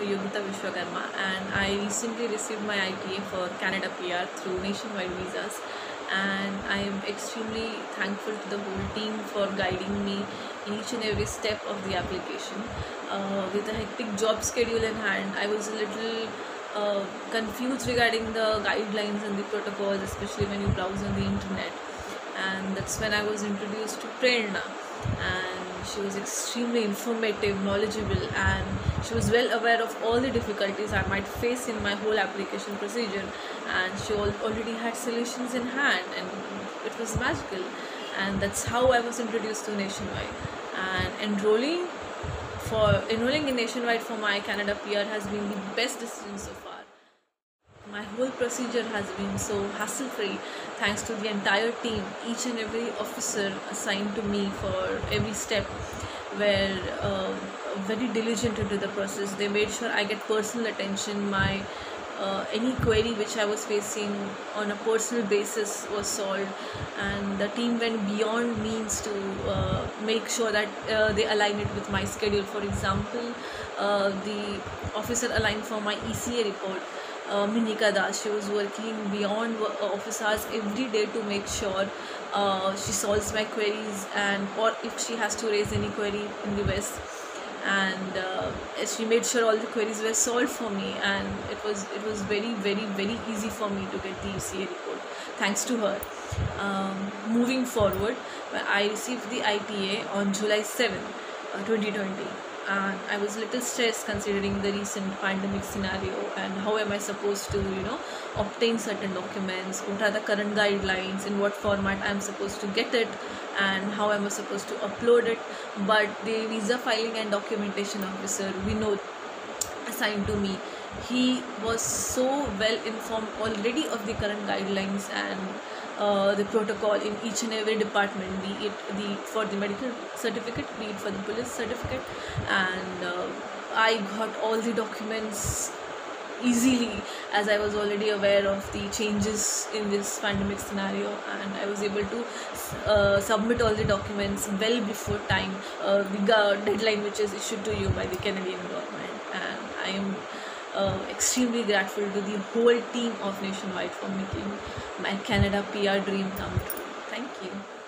Yogita Vishwakarma, and I recently received my ITA for Canada PR through Nationwide Visas. And I am extremely thankful to the whole team for guiding me in each and every step of the application. With a hectic job schedule in hand, I was a little confused regarding the guidelines and the protocols, especially when you browse on the internet. And that's when I was introduced to Prerna, and she was extremely informative, knowledgeable, and she was well aware of all the difficulties I might face in my whole application procedure, and she already had solutions in hand, and it was magical. And that's how I was introduced to Nationwide. And enrolling in Nationwide for my Canada PR has been the best decision so far. My whole procedure has been so hassle-free thanks to the entire team, each and every officer assigned to me for every step were very diligent into the process. They made sure I get personal attention. My any query which I was facing on a personal basis was solved, and the team went beyond means to make sure that they align it with my schedule. For example, the officer aligned for my ECA report, Minika Das. She was working beyond office hours every day to make sure she solves my queries, and or if she has to raise any query in the West, and she made sure all the queries were solved for me, and it was very easy for me to get the ECA report thanks to her. Moving forward, I received the ITA on July 7th, 2020, and I was a little stressed considering the recent pandemic scenario and how am I supposed to obtain certain documents, what are the current guidelines, in what format I am supposed to get it, and how am I supposed to upload it. But the visa filing and documentation officer, Vinod, assigned to me, he was so well informed already of the current guidelines and the protocol in each and every department, be it for the medical certificate, be it for the police certificate, and I got all the documents easily, as I was already aware of the changes in this pandemic scenario, and I was able to submit all the documents well before time, the deadline which is issued to you by the Canadian government. And I am extremely grateful to the whole team of Nationwide for making my Canada PR dream come true. Thank you.